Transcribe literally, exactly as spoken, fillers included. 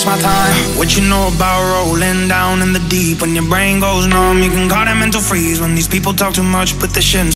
takes my time. What you know about rolling down in the deep? When your brain goes numb, you can call it mental freeze. When these people talk too much, put the shit in